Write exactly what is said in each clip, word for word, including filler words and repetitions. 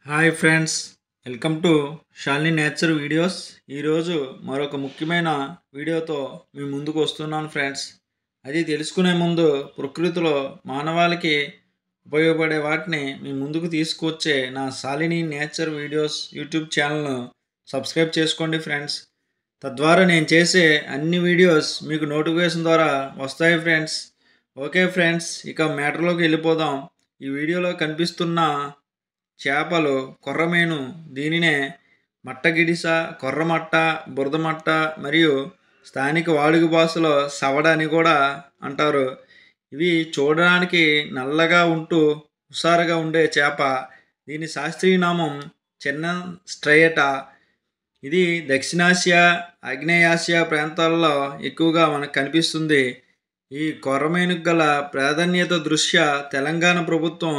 Hi friends, welcome to Shalini nature videos. ఈరోజు మరొక ముఖ్యమైన వీడియోతో మీ ముందుకు వస్తున్నాను ఫ్రెండ్స్. అది తెలుసుకునే ముందు ప్రకృతిలో మానవాళికి ఉపయోగపడే వాటిని మీ ముందుకు తీసుకొచ్చే నా షాలిని నేచర్ వీడియోస్ యూట్యూబ్ ఛానల్ను సబ్స్క్రైబ్ చేసుకోండి ఫ్రెండ్స్. తద్వారా నేను చేసే అన్ని వీడియోస్ మీకు నోటిఫికేషన్ ద్వారా వస్తాయి ఫ్రెండ్స్. ఓకే ఫ్రెండ్స్, ఇక మ్యాటర్లోకి వెళ్ళిపోదాం. ఈ వీడియోలో కనిపిస్తున్న చేపలు కొర్రమేను. దీనినే మట్టగిడిస, కొర్రమట్ట, బురదమట్ట మరియు స్థానిక వాడుక భాషలో సవడ అని కూడా అంటారు. ఇవి చూడడానికి నల్లగా ఉంటూ హుషారుగా ఉండే చేప. దీని శాస్త్రీయ నామం చిన్న స్ట్రయటా. ఇది దక్షిణాసియా, ఆగ్నేయాసియా ప్రాంతాల్లో ఎక్కువగా మనకు కనిపిస్తుంది. ఈ కొర్రమేనుకు గల ప్రాధాన్యత దృష్ట్యా తెలంగాణ ప్రభుత్వం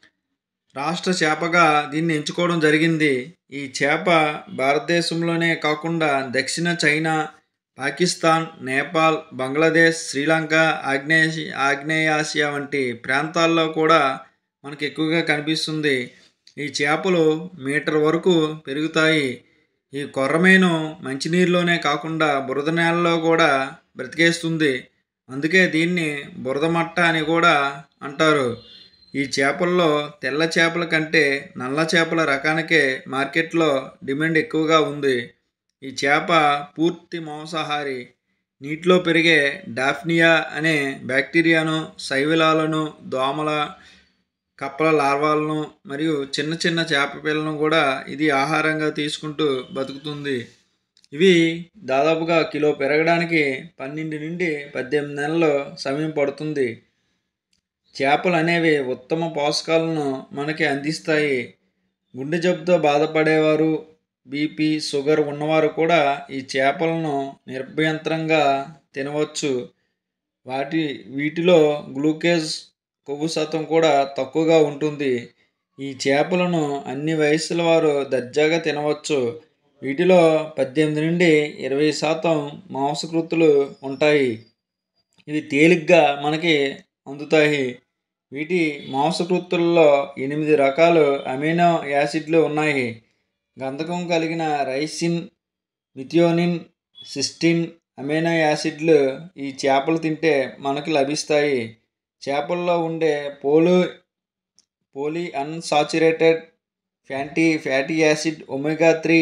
రాష్ట్ర చేపగా దీన్ని ఎంచుకోవడం జరిగింది. ఈ చేప భారతదేశంలోనే కాకుండా దక్షిణ చైనా, పాకిస్తాన్, నేపాల్, బంగ్లాదేశ్, శ్రీలంక, ఆగ్నేయ ఆగ్నేయాసియా వంటి ప్రాంతాల్లో కూడా మనకు ఎక్కువగా కనిపిస్తుంది. ఈ చేపలు మీటర్ వరకు పెరుగుతాయి. ఈ కొర్రమేను మంచినీరులోనే కాకుండా బురద నేలలో కూడా బ్రతికేస్తుంది. అందుకే దీన్ని బురదమట్ట అని కూడా అంటారు. ఈ చేపల్లో తెల్ల చేపల కంటే నల్ల చేపల రకానికే మార్కెట్లో డిమాండ్ ఎక్కువగా ఉంది. ఈ చేప పూర్తి మాంసాహారి. నీటిలో పెరిగే డాఫ్నియా అనే బ్యాక్టీరియాను, శైవిలాలను, దోమల, కప్పల లార్వాలను మరియు చిన్న చిన్న చేప పిల్లలను కూడా ఇది ఆహారంగా తీసుకుంటూ బతుకుతుంది. ఇవి దాదాపుగా కిలో పెరగడానికి పన్నెండు నుండి పద్దెనిమిది నెలలు సమయం పడుతుంది. చేపలు అనేవి ఉత్తమ పోషకాలను మనకి అందిస్తాయి. గుండె జబ్బుతో బాధపడేవారు, బీపీ, షుగర్ ఉన్నవారు కూడా ఈ చేపలను నిర్భయంత్రంగా తినవచ్చు. వాటి వీటిలో గ్లూకోజ్, కొవ్వు శాతం కూడా తక్కువగా ఉంటుంది. ఈ చేపలను అన్ని వయసుల వారు దర్జాగా తినవచ్చు. వీటిలో పద్దెనిమిది నుండి ఇరవై శాతం మాంసకృతులు ఉంటాయి. ఇవి తేలిగ్గా మనకి అందుతాయి. వీటి మాంసకృతుల్లో ఎనిమిది రకాల అమైనో యాసిడ్లు ఉన్నాయి. గంధకం కలిగిన రైసిన్, మిథియోనిన్, సిస్టిన్ అమైనో యాసిడ్లు ఈ చేపలు తింటే మనకు లభిస్తాయి. చేపల్లో ఉండే poly polyunsaturated fatty fatty acid omega three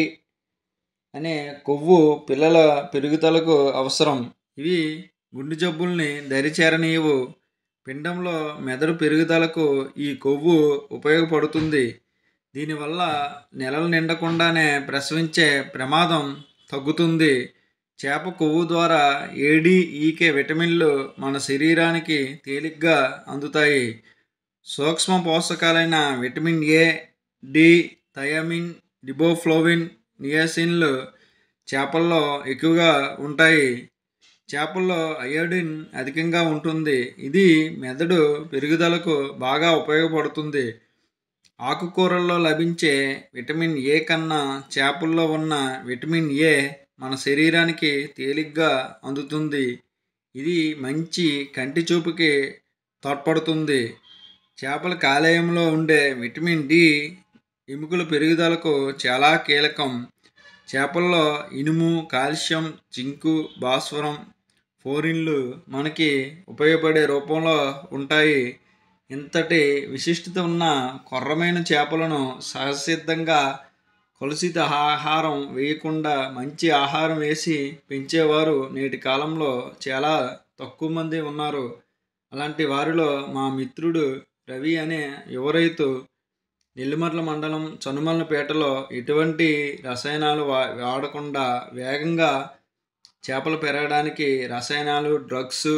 అనే కొవ్వు పిల్లల పెరుగుదలకు అవసరం. ఇవి గుండె జబ్బుల్ని దరిచేరనీయవు. పిండంలో మెదడు పెరుగుదలకు ఈ కొవ్వు ఉపయోగపడుతుంది. దీనివల్ల నెలలు నిండకుండానే ప్రసవించే ప్రమాదం తగ్గుతుంది. చేప కొవ్వు ద్వారా ఏడి, ఈకే విటమిన్లు మన శరీరానికి తేలిగ్గా అందుతాయి. సూక్ష్మ పోషకాలైన vitamin A, D, thiamine, riboflavin, నియాసిన్లు చేపల్లో ఎక్కువగా ఉంటాయి. చేపల్లో అయోడిన్ అధికంగా ఉంటుంది. ఇది మెదడు పెరుగుదలకు బాగా ఉపయోగపడుతుంది. ఆకుకూరల్లో లభించే విటమిన్ ఏ కన్నా చేపల్లో ఉన్న విటమిన్ ఏ మన శరీరానికి తేలిగ్గా అందుతుంది. ఇది మంచి కంటి చూపుకి తోడ్పడుతుంది. చేపల కాలేయంలో ఉండే విటమిన్ డి ఎముకల పెరుగుదలకు చాలా కీలకం. చేపల్లో ఇనుము, కాల్షియం, జింకు, భాస్వరం, ఫ్లోరిన్లు మనకి ఉపయోగపడే రూపంలో ఉంటాయి. ఇంతటి విశిష్టత ఉన్న కొర్రమేను చేపలను సహజసిద్ధంగా కలుషిత ఆహారం వేయకుండా మంచి ఆహారం వేసి పెంచేవారు నేటి కాలంలో చాలా తక్కువ మంది ఉన్నారు. అలాంటి వారిలో మా మిత్రుడు రవి అనే యువ రైతు నెల్లిమర్ల మండలం చనుమలపేటలో ఎటువంటి రసాయనాలు వా వాడకుండా వేగంగా చేపలు పెరగడానికి రసాయనాలు, డ్రగ్స్,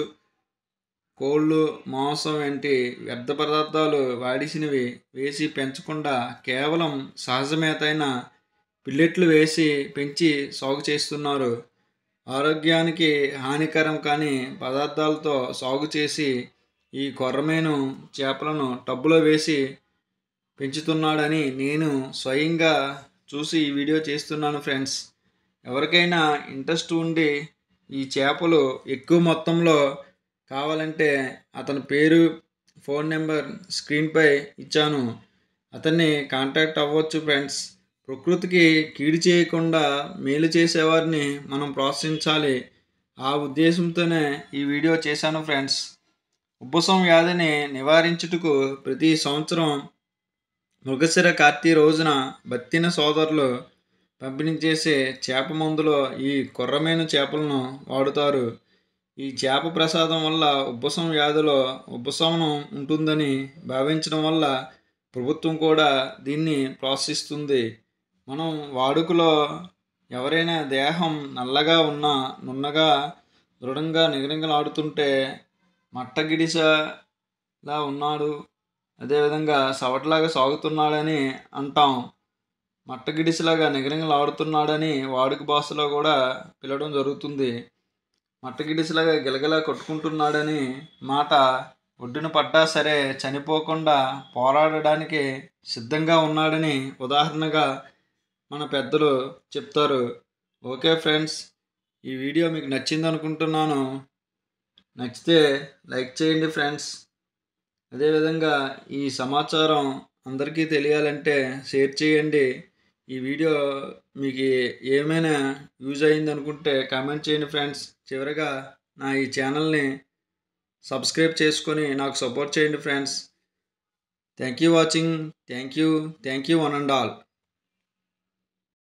కోళ్ళు, మాంసం వంటి వ్యర్థ పదార్థాలు వాడిసినవి వేసి పెంచకుండా కేవలం సహజమేతైన పిల్లెట్లు వేసి పెంచి సాగు చేస్తున్నారు. ఆరోగ్యానికి హానికరం కాని పదార్థాలతో సాగు చేసి ఈ కొర్రమేను చేపలను టబ్బులో వేసి పెంచుతున్నాడని నేను స్వయంగా చూసి ఈ వీడియో చేస్తున్నాను ఫ్రెండ్స్. ఎవరికైనా ఇంట్రెస్ట్ ఉండి ఈ చేపలు ఎక్కువ మొత్తంలో కావాలంటే అతని పేరు, ఫోన్ నెంబర్ స్క్రీన్పై ఇచ్చాను. అతన్ని కాంటాక్ట్ అవ్వచ్చు ఫ్రెండ్స్. ప్రకృతికి కీడు చేయకుండా మేలు చేసేవారిని మనం ప్రోత్సహించాలి. ఆ ఉద్దేశంతోనే ఈ వీడియో చేశాను ఫ్రెండ్స్. ఉబ్బసం వ్యాధిని నివారించుటకు ప్రతి సంవత్సరం మృగశిర కార్తీ రోజున బత్తిన సోదరులు పంపిణీ చేసే చేప మందులో ఈ కొర్రమేను చేపలను వాడుతారు. ఈ చేప ప్రసాదం వల్ల ఉబ్బసం వ్యాధిలో ఉపశమనం ఉంటుందని భావించడం వల్ల ప్రభుత్వం కూడా దీన్ని ప్రోత్సహిస్తుంది. మనం వాడుకలో ఎవరైనా దేహం నల్లగా ఉన్నా, నున్నగా, దృఢంగా నిగనిగలాడుతుంటే మట్టగిడిసలా ఉన్నాడు, అదేవిధంగా సవట్లాగా సాగుతున్నాడని అంటాం. మట్టగిడిసలాగా నిగనిగలాడుతున్నాడని వాడుక భాషలో కూడా పిలవడం జరుగుతుంది. మట్టగిడిసలాగా గిలగిలా కొట్టుకుంటున్నాడని మాట. ఒడ్డున పడ్డా సరే చనిపోకుండా పోరాడడానికి సిద్ధంగా ఉన్నాడని ఉదాహరణగా మన పెద్దలు చెప్తారు. ఓకే ఫ్రెండ్స్, ఈ వీడియో మీకు నచ్చింది అనుకుంటున్నాను. నచ్చితే లైక్ చేయండి ఫ్రెండ్స్. అదేవిధంగా ఈ సమాచారం అందరికీ తెలియాలంటే షేర్ చేయండి. ఈ వీడియో మీకు ఏమైనా యూజ్ అయింది అనుకుంటే కామెంట్ చేయండి ఫ్రెండ్స్. చివరగా నా ఈ ఛానల్ని సబ్స్క్రైబ్ చేసుకొని నాకు సపోర్ట్ చేయండి friends. Thank you watching. Thank you thank you one and all.